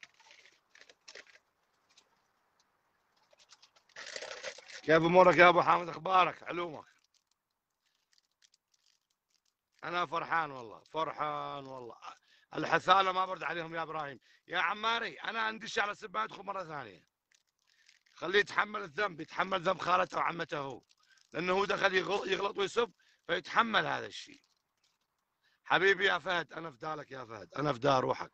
كيف امورك يا ابو حامد؟ اخبارك، علومك؟ انا فرحان والله، فرحان والله. الحثاله ما برد عليهم يا ابراهيم. يا عماري انا اندش على سب ما يدخل مره ثانيه. خليه يتحمل الذنب، يتحمل ذنب خالته وعمته هو، لانه هو دخل يغلط ويسب، فيتحمل هذا الشيء. حبيبي يا فهد، انا فدالك يا فهد، انا فدا روحك،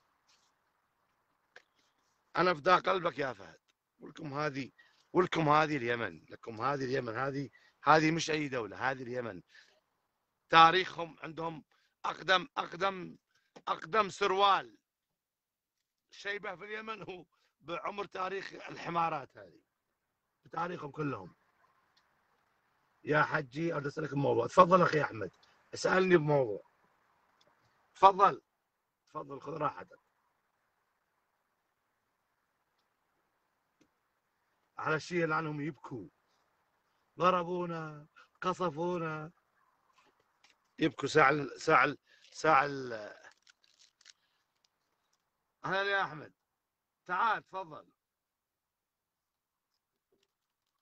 انا فدا قلبك يا فهد. ولكم هذه اليمن، لكم هذه اليمن، هذه مش اي دوله، هذه اليمن. تاريخهم عندهم اقدم سروال شيبه في اليمن هو بعمر تاريخ الحمارات هذه، بتاريخهم كلهم. يا حجي اريد اسالك بموضوع. تفضل اخي احمد، اسالني بموضوع. تفضل خذ راحتك. على الشيء اللي عنهم يبكوا، ضربونا، قصفونا، يبكوا ساعة اهلا يا احمد، تعال تفضل.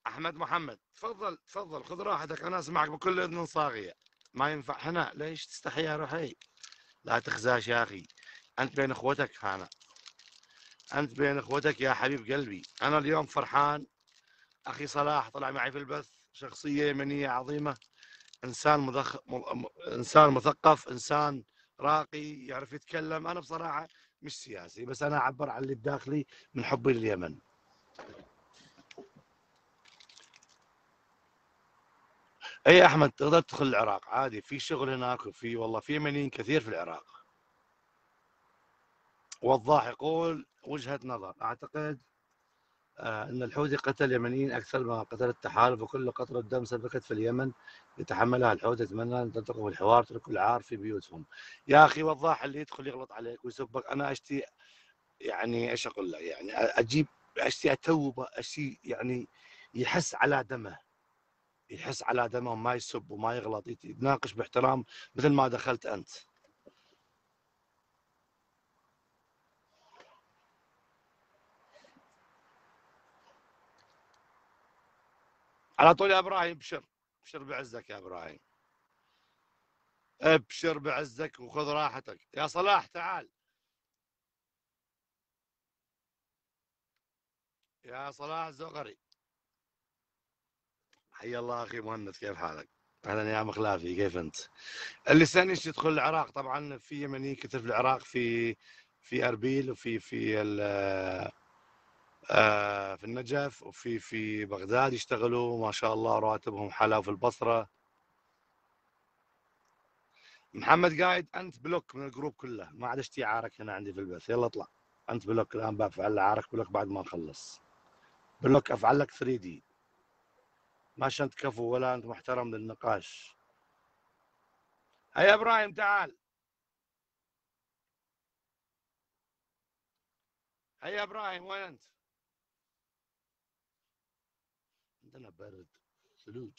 احمد محمد تفضل تفضل خذ راحتك، انا اسمعك بكل اذن صاغيه. ما ينفع هنا، ليش تستحي يا رحي؟ لا تخزاش يا اخي، انت بين اخوتك هنا، انت بين اخوتك يا حبيب قلبي. انا اليوم فرحان، اخي صلاح طلع معي في البث، شخصيه يمنيه عظيمه، انسان انسان مثقف، انسان راقي يعرف يتكلم. انا بصراحه مش سياسي، بس انا اعبر عن اللي بداخلي من حبي لليمن. اي احمد تقدر تدخل العراق عادي، في شغل هناك، وفي والله في يمنيين كثير في العراق. وضاح يقول وجهة نظر، اعتقد ان الحوثي قتل يمنيين اكثر ما قتل التحالف، وكل قطرة دم سفكت في اليمن يتحملها الحوثي. اتمنى ان تلتقوا بالحوار، تركوا العار في بيوتهم. يا اخي وضاح، اللي يدخل يغلط عليك ويسبك، انا اشتي يعني ايش اقول لك، يعني اجيب اشتي اتوبه، اشتي يعني يحس على دمه، يحس على دمه وما يسب وما يغلط، يتناقش باحترام مثل ما دخلت انت. على طول يا ابراهيم، ابشر ابشر بعزك يا ابراهيم، ابشر بعزك وخذ راحتك. يا صلاح تعال، يا صلاح الزغري، حي الله اخي مهند، كيف حالك؟ اهلا يا مخلافي، كيف انت؟ اللي سني يدخل العراق، طبعا في يمنيين كثير في العراق، في اربيل، في النجف، في بغداد يشتغلوا ما شاء الله، رواتبهم حلا، وفي البصره. محمد قايد، انت بلوك من الجروب كله، ما عاد اشتي عارك هنا عندي في البث، يلا اطلع. انت بلوك الان، بفعل عارك بلوك بعد ما نخلص. بلوك افعل لك 3 دي، ما انت كفو ولا انت محترم للنقاش. هيا ابراهيم تعال، هيا ابراهيم، وين انت؟ عندنا برد، ثلوج.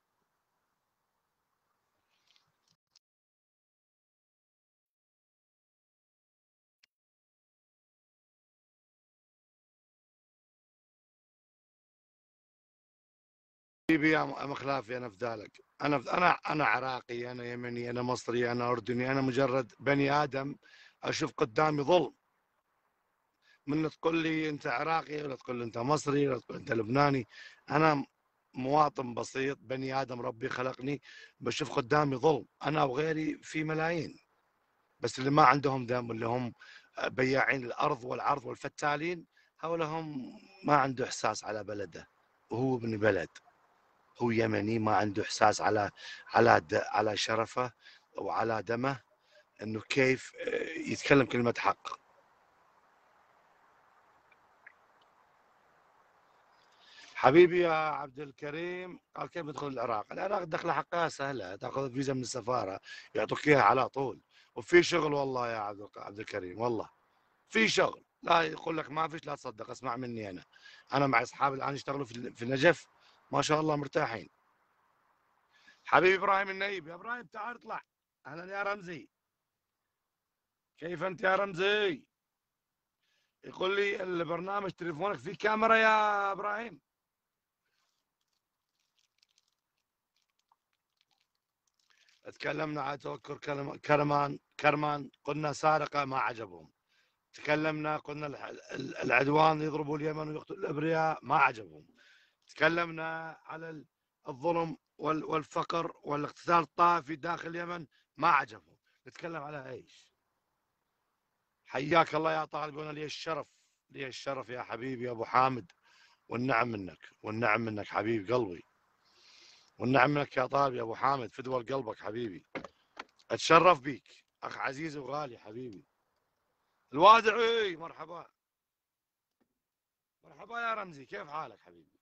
حبيبي يا مخلافي، انا فدالك، انا عراقي، انا يمني، انا مصري، انا اردني، انا مجرد بني ادم اشوف قدامي ظلم. من تقول لي انت عراقي، ولا تقول لي انت مصري، ولا تقول انت لبناني، انا مواطن بسيط، بني ادم ربي خلقني، بشوف قدامي ظلم. انا وغيري في ملايين، بس اللي ما عندهم دم، اللي هم بياعين الارض والعرض والفتالين، هؤلاء هم ما عنده احساس على بلده، وهو ابن بلد، هو يمني، ما عنده احساس على شرفه وعلى دمه، انه كيف يتكلم كلمه حق. حبيبي يا عبد الكريم، قال كيف ندخل العراق؟ العراق دخله حقها سهله، تاخذ فيزا من السفاره يعطوك اياها على طول، وفي شغل والله يا عبد الكريم، والله في شغل. لا يقول لك ما فيش، لا تصدق، اسمع مني انا مع اصحابي الان يشتغلوا في النجف، ما شاء الله مرتاحين. حبيبي ابراهيم النيب، يا ابراهيم تعال اطلع. اهلا يا رمزي، كيف انت يا رمزي؟ يقول لي البرنامج تليفونك فيه كاميرا يا ابراهيم. تكلمنا على توكر كرمان، قلنا سارقه، ما عجبهم. تكلمنا قلنا العدوان يضربوا اليمن ويقتلوا الابرياء، ما عجبهم. تكلمنا على الظلم والفقر والاقتتال الطائفي داخل اليمن، ما عجبهم. نتكلم على ايش؟ حياك الله يا طالب، وانا لي الشرف، لي الشرف يا حبيبي يا ابو حامد، والنعم منك، والنعم منك حبيب قلبي، والنعم منك يا طالب يا ابو حامد، فدوى قلبك حبيبي، اتشرف بيك اخ عزيز وغالي حبيبي. الوادعي، مرحبا، مرحبا يا رمزي، كيف حالك حبيبي؟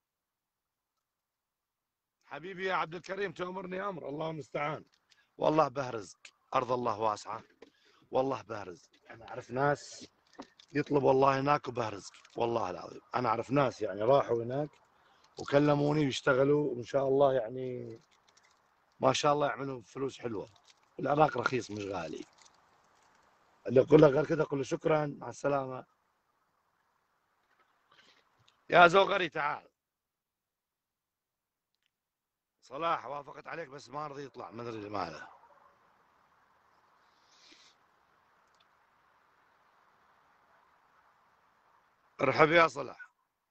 حبيبي يا عبد الكريم، تأمرني امر، الله المستعان. والله بهرزق، ارض الله واسعه، والله بهرزق. انا اعرف ناس يطلب والله هناك وبهرزق، والله العظيم انا اعرف ناس يعني راحوا هناك وكلموني ويشتغلوا، وان شاء الله يعني ما شاء الله يعملوا فلوس حلوه. العراق رخيص مش غالي. اللي يقول لك غير كذا قل له شكرا مع السلامه. يا زوغري تعال، صلاح وافقت عليك بس ما رضي يطلع، ما ادري ماله. ارحب يا صلاح.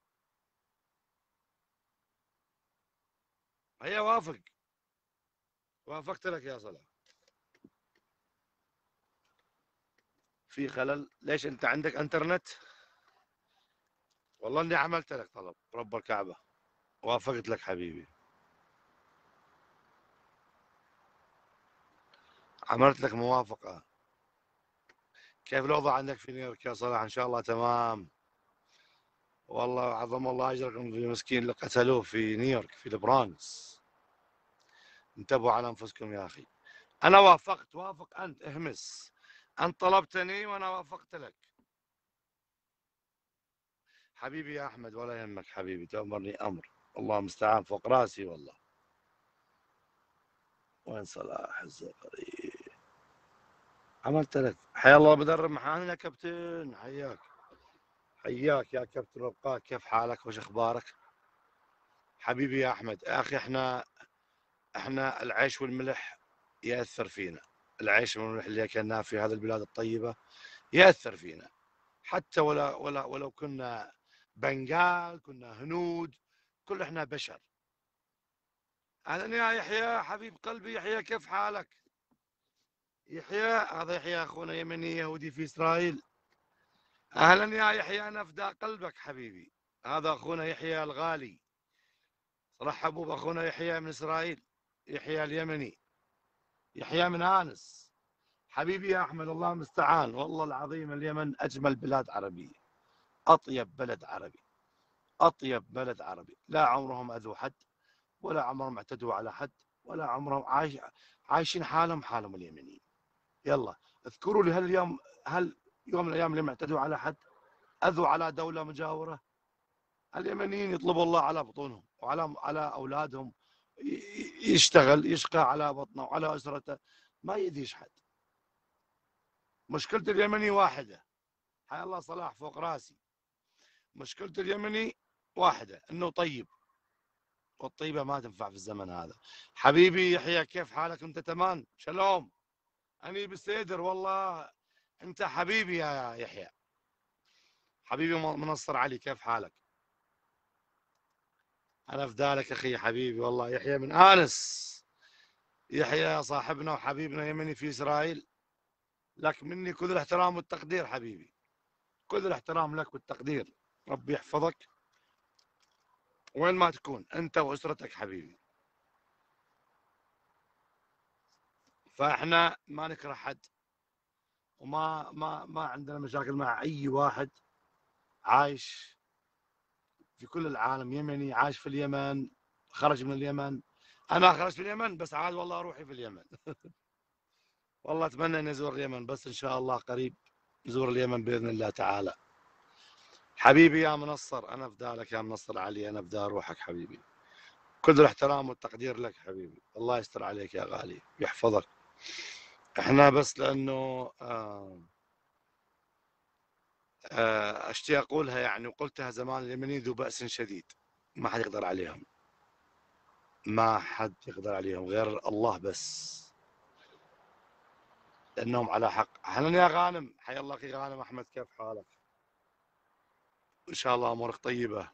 هيا وافق، وافقت لك يا صلاح. في خلل؟ ليش انت عندك انترنت؟ والله اني عملت لك طلب رب الكعبة، وافقت لك حبيبي، عملت لك موافقة. كيف الوضع عندك في نيويورك يا صلاح؟ ان شاء الله تمام. والله عظم الله اجركم في المسكين اللي قتلوه في نيويورك في البرانكس. انتبهوا على انفسكم يا اخي. انا وافقت، وافق انت، اهمس. انت طلبتني وانا وافقت لك حبيبي يا احمد، ولا يهمك حبيبي، تأمرني امر، الله المستعان فوق راسي والله. وين صلاح الزغري؟ عملت لك. حيا الله بدرب محانا يا كابتن، حياك. حياك يا كابتن ربقاك، كيف حالك وش اخبارك؟ حبيبي يا احمد، يا اخي احنا العيش والملح ياثر فينا. العيش والملح اللي اكلناه في هذه البلاد الطيبه ياثر فينا، حتى ولو كنا بنغال، كنا هنود، كل احنا بشر. اهلا يا يحيى حبيب قلبي، يحيى كيف حالك؟ يحيى، هذا يحيى اخونا يمني يهودي في اسرائيل. اهلا يا يحيى، انا افدى قلبك حبيبي. هذا اخونا يحيى الغالي، رحبوا باخونا يحيى من اسرائيل، يحيى اليمني، يحيى من انس. حبيبي يا احمد، الله المستعان، والله العظيم اليمن اجمل بلاد عربيه، اطيب بلد عربي، اطيب بلد عربي. لا عمرهم اذوا حد، ولا عمرهم اعتدوا على حد، ولا عمرهم عايشين حالهم اليمنيين. يلا اذكروا لي، هل يوم من الايام لم يعتدوا على حد، اذوا على دوله مجاوره؟ اليمنيين يطلبوا الله على بطونهم وعلى اولادهم، يشتغل يشقى على بطنه وعلى اسرته، ما يأذيش حد. مشكله اليمني واحده، حيا الله صلاح فوق راسي، مشكله اليمني واحده، انه طيب، والطيبه ما تنفع في الزمن هذا. حبيبي يحيى كيف حالك؟ انت تمام؟ شلوم، اني بالسيدر والله. انت حبيبي يا يحيى، حبيبي منصر علي، كيف حالك؟ انا فدالك اخي حبيبي والله. يحيى من انس، يحيى صاحبنا وحبيبنا يمني في اسرائيل، لك مني كل الاحترام والتقدير حبيبي، كل الاحترام لك والتقدير، ربي يحفظك وين ما تكون انت واسرتك حبيبي. فاحنا ما نكره حد، وما عندنا مشاكل مع اي واحد عايش في كل العالم، يمني عايش في اليمن، خرج من اليمن. انا خرجت من اليمن بس عاد والله روحي في اليمن. والله اتمنى اني ازور اليمن، بس ان شاء الله قريب نزور اليمن باذن الله تعالى. حبيبي يا منصر، انا فدالك يا منصر علي، انا فدا روحك حبيبي، كل الاحترام والتقدير لك حبيبي، الله يستر عليك يا غالي يحفظك. احنا بس لانه اشتي اقولها يعني، وقلتها زمان، اليمنيين ذو بأس شديد، ما حد يقدر عليهم، ما حد يقدر عليهم غير الله بس، لانهم على حق. اهلا يا غانم، حيا الله اخي غانم احمد، كيف حالك؟ ان شاء الله امورك طيبه.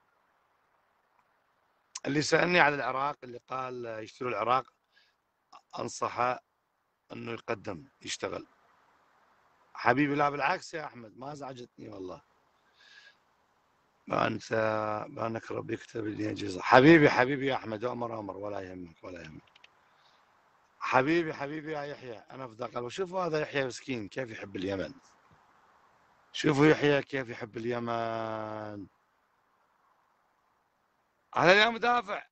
اللي سالني على العراق، اللي قال يشتروا العراق، انصحه انه يقدم يشتغل حبيبي. لا بالعكس يا احمد، ما ازعجتني والله، انت بانك ربي يكتب لي اجازه. حبيبي يا احمد، امر ولا يهمك ولا يهمك. حبيبي يا يحيى، انا في قلبي. شوفوا هذا يحيى مسكين كيف يحب اليمن، شوفوا يحيى كيف يحب اليمن. اهلا يا مدافع،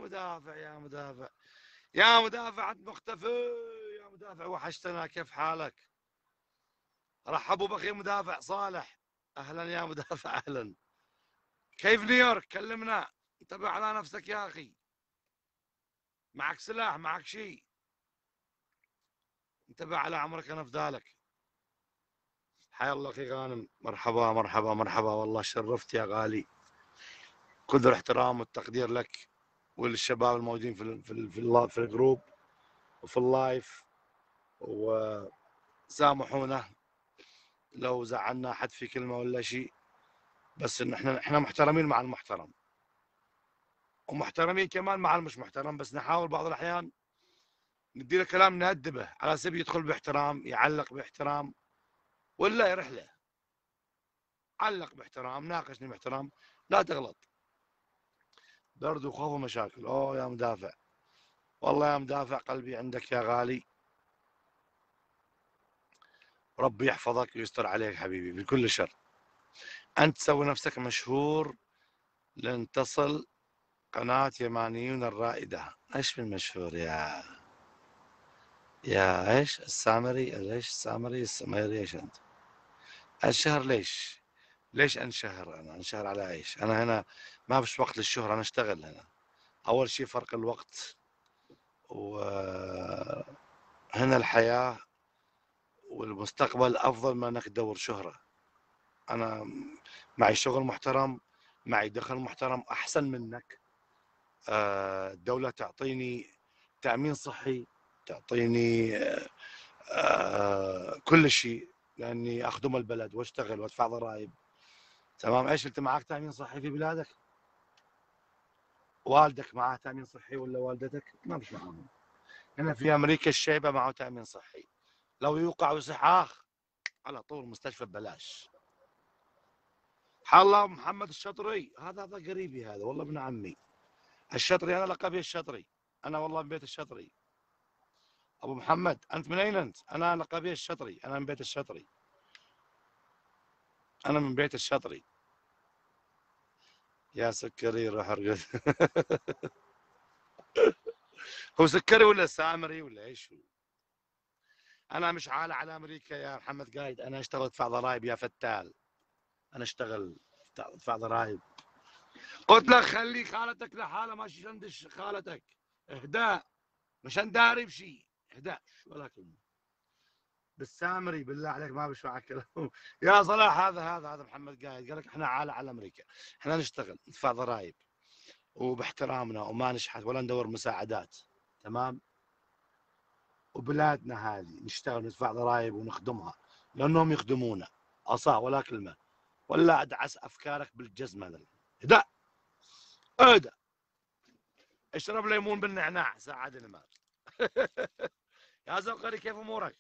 يا مدافع انت مختفي، يا مدافع وحشتنا، كيف حالك؟ رحبوا باخي مدافع صالح. اهلا يا مدافع، اهلا. كيف نيويورك؟ كلمنا، انتبه على نفسك يا اخي، معك سلاح معك شيء، انتبه على عمرك، انا فدالك. حيا الله اخي غانم، مرحبا والله شرفت يا غالي، كل الاحترام والتقدير لك وللشباب الموجودين في الجروب وفي اللايف، وسامحونا لو زعلنا حد في كلمه ولا شيء، بس ان احنا محترمين مع المحترم ومحترمين كمان مع المش محترم، بس نحاول بعض الاحيان ندي له كلام نأدبه على سبيل يدخل باحترام، يعلق باحترام ولا يروح له. علق باحترام، ناقشني باحترام، لا تغلط. برد وخوف ومشاكل. اوه يا مدافع، والله يا مدافع قلبي عندك يا غالي، ربي يحفظك ويستر عليك حبيبي بكل شر. انت تسوي نفسك مشهور لن تصل قناة يمانيون الرائدة. ايش من مشهور يا ايش السامري، ايش السامري السميري، ايش انت الشهر؟ ليش انشهر؟ انا انشهر على ايش؟ انا هنا ما فيش وقت للشهرة، انا اشتغل هنا. اول شيء فرق الوقت، وهنا الحياة والمستقبل افضل ما انك تدور شهرة. انا معي شغل محترم، معي دخل محترم احسن منك. الدولة تعطيني تأمين صحي، تعطيني كل شيء، لاني اخدم البلد واشتغل وادفع ضرائب. تمام. ايش انت معك تأمين صحي في بلادك؟ والدك معاه تأمين صحي ولا والدتك؟ ما فيش معاهم. هنا في امريكا الشيبة معه تأمين صحي، لو يوقع ويصيح اخ على طول مستشفى ببلاش. الله محمد الشطري، هذا قريبي، هذا والله ابن عمي الشطري، انا لقبي الشطري، انا والله من بيت الشطري. ابو محمد انت من اين انت؟ انا لقبي الشطري، انا من بيت الشطري، انا من بيت الشطري. يا سكري روح ارقد. هو سكري ولا سامري ولا ايش هو؟ انا مش عالة على امريكا يا محمد قايد، انا اشتغل ادفع ضرائب يا فتال، انا اشتغل ادفع ضرائب. قلت لك خلي خالتك لحالها، ماشي شندش خالتك، اهداء مش انداري بشيء، اهداء ولا كلمه. بالسامري بالله عليك ما بشفع كلام. يا صلاح هذا محمد قايد قال لك احنا عالة على امريكا، احنا نشتغل ندفع ضرائب وباحترامنا وما نشحت ولا ندور مساعدات. تمام. وبلادنا هذه نشتغل ندفع ضرائب ونخدمها لانهم يخدمونا. اصا ولا كلمه، ولا ادعس افكارك بالجزمه. اهدأ اهدأ، اشرب ليمون بالنعناع ساعدني ما. يا زوقري كيف امورك؟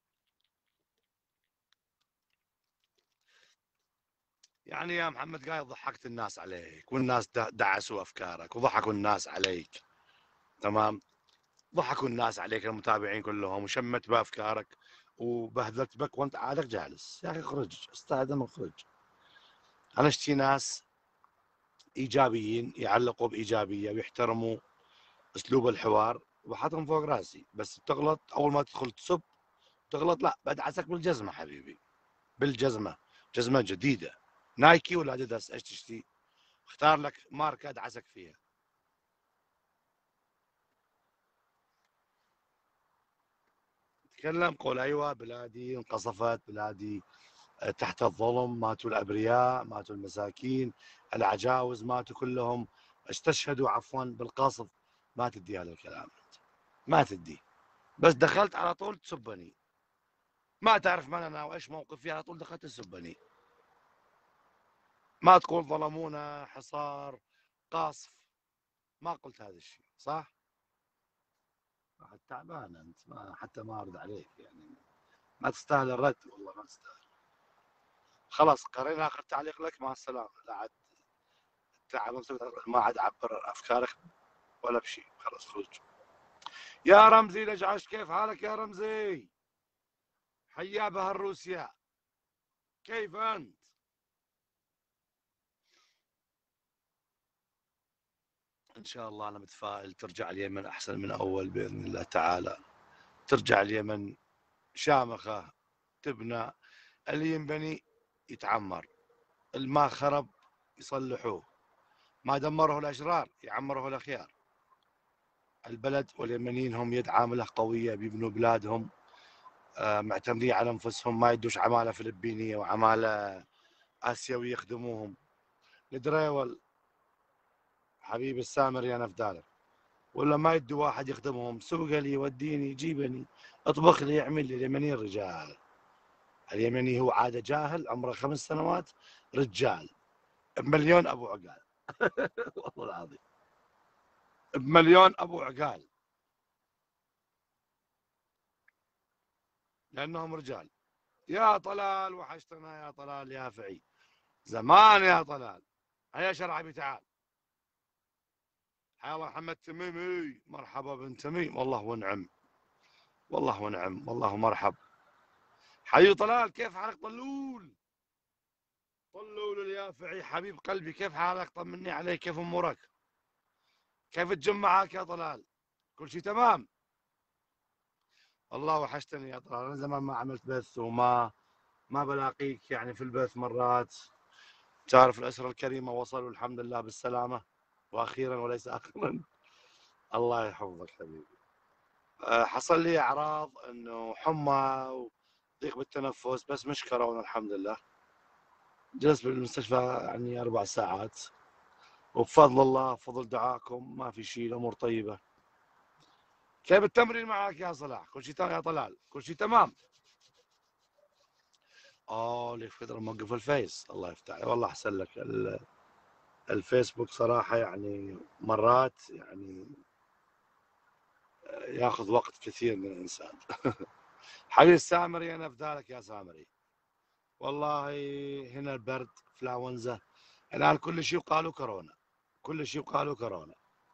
يعني يا محمد قايد ضحكت الناس عليك، والناس دعسوا افكارك وضحكوا الناس عليك. تمام. ضحكوا الناس عليك المتابعين كلهم، وشمت بافكارك وبهذلت بك وانت عادك جالس. يا اخي اخرج، استاذن اخرج. انا اشتي ناس ايجابيين يعلقوا بايجابيه ويحترموا اسلوب الحوار، وحطهم فوق راسي. بس تغلط اول ما تدخل تسب تغلط، لا بدعسك بالجزمه حبيبي، بالجزمه، جزمه جديده نايكي ولا اديداس، ايش تشتي؟ اختار لك ماركه ادعسك فيها. تكلم قول ايوه بلادي انقصفت، بلادي تحت الظلم، ماتوا الابرياء، ماتوا المساكين، العجاوز ماتوا كلهم، استشهدوا عفوا بالقصف. ما تدي هذا الكلام، ما تدي. بس دخلت على طول تسبني، ما تعرف من انا وايش موقفي، على طول دخلت تسبني. ما تقول ظلمونا، حصار، قاصف، ما قلت هذا الشيء صح؟ تعبان انت، ما حتى ما ارد عليك يعني، ما تستاهل الرد والله، ما تستاهل. خلاص قرينا اخر تعليق لك، مع السلامه. لا عاد تعب، ما عاد اعبر افكارك ولا بشيء، خلاص خرج. يا رمزي لجعش كيف حالك يا رمزي؟ حيا بها الروسيا، كيف انت؟ ان شاء الله انا متفائل ترجع اليمن احسن من اول باذن الله تعالى. ترجع اليمن شامخه، تبنى، اللي ينبني يتعمر، الما خرب يصلحوه، ما دمره الاشرار يعمره الاخيار. البلد واليمنيين هم يد عامله قويه، بيبنوا بلادهم، معتمدين على انفسهم، ما يدوش عماله فلبينيه وعماله اسيويه يخدموهم. الدريول حبيب السامري انا في دارك. ولا ما يدي واحد يخدمهم، سوق لي، وديني، جيبني، اطبخ لي، اعمل لي. اليمني رجال. اليمني هو عاده جاهل، عمره 5 سنوات، رجال بمليون ابو عقال. والله العظيم بمليون ابو عقال، لانهم رجال. يا طلال وحشتنا يا طلال يا فعي، زمان يا طلال. هيا شرعبي تعال. حيا الله محمد تميمي، مرحبا بن تميم، والله ونعم، والله ونعم، والله مرحب. حي طلال، كيف حالك طلول؟ طلول اليافعي حبيب قلبي، كيف حالك؟ طمني عليك، كيف امورك؟ كيف الجم معاك يا طلال؟ كل شيء تمام؟ والله وحشتني يا طلال، انا زمان ما عملت بث ما بلاقيك يعني في البث مرات. تعرف الأسرة الكريمة وصلوا الحمد لله بالسلامة، وأخيرا وليس آخرا. الله يحفظك حبيبي. حصل لي أعراض إنه حمى وضيق بالتنفس، بس مش كورونا الحمد لله. جلست بالمستشفى يعني 4 ساعات، وبفضل الله بفضل دعاكم ما في شيء، الأمور طيبة. كيف التمرين معك يا صلاح؟ كل شيء تمام يا طلال؟ كل شيء تمام؟ لي فترة موقف الفيس، الله يفتح والله أحسن لك. الفيسبوك صراحة يعني مرات يعني ياخذ وقت كثير من الإنسان. حبيب السامري، أنا بذلك يا سامري. والله هنا البرد، فلاونزا، الآن كل شيء وقالوا كورونا، كل شيء وقالوا كورونا.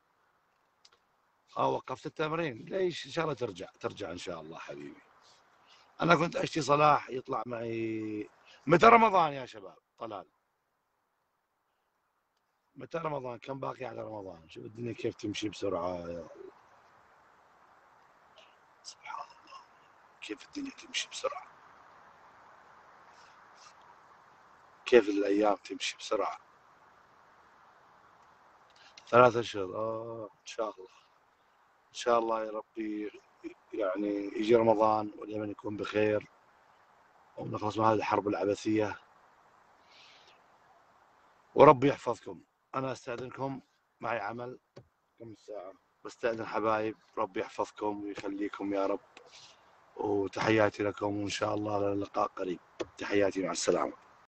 وقفت التمرين ليش؟ إن شاء الله ترجع إن شاء الله حبيبي. أنا كنت أشتي صلاح يطلع معي. متى رمضان يا شباب؟ طلال متى رمضان؟ كم باقي على رمضان؟ شوف الدنيا كيف تمشي بسرعة يا الله، سبحان الله، كيف الدنيا تمشي بسرعة، كيف الأيام تمشي بسرعة. 3 أشهر، إن شاء الله، إن شاء الله يا ربي. يعني يجي رمضان واليمن يكون بخير، ونخلص من هذه الحرب العبثية، وربي يحفظكم. أنا أستأذنكم، معي عمل كم ساعة، بستأذن حبايب، ربي يحفظكم ويخليكم يا رب، وتحياتي لكم، وإن شاء الله للقاء قريب. تحياتي، مع السلامة.